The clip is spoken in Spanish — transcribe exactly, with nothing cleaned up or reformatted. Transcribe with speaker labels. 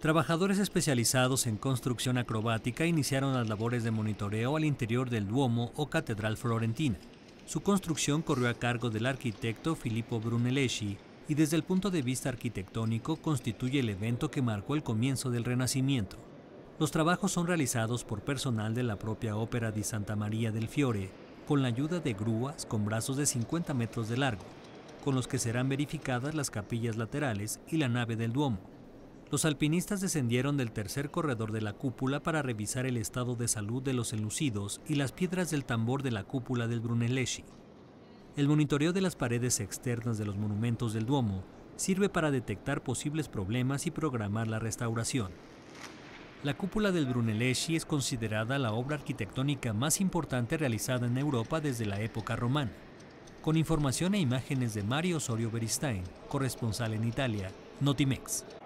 Speaker 1: Trabajadores especializados en construcción acrobática iniciaron las labores de monitoreo al interior del Duomo o Catedral Florentina. Su construcción corrió a cargo del arquitecto Filippo Brunelleschi y desde el punto de vista arquitectónico constituye el evento que marcó el comienzo del Renacimiento. Los trabajos son realizados por personal de la propia Ópera di Santa Maria del Fiore, con la ayuda de grúas con brazos de cincuenta metros de largo, con los que serán verificadas las capillas laterales y la nave del Duomo. Los alpinistas descendieron del tercer corredor de la cúpula para revisar el estado de salud de los enlucidos y las piedras del tambor de la cúpula del Brunelleschi. El monitoreo de las paredes externas de los monumentos del Duomo sirve para detectar posibles problemas y programar la restauración. La cúpula del Brunelleschi es considerada la obra arquitectónica más importante realizada en Europa desde la época romana. Con información e imágenes de Mario Osorio Beristain, corresponsal en Italia, Notimex.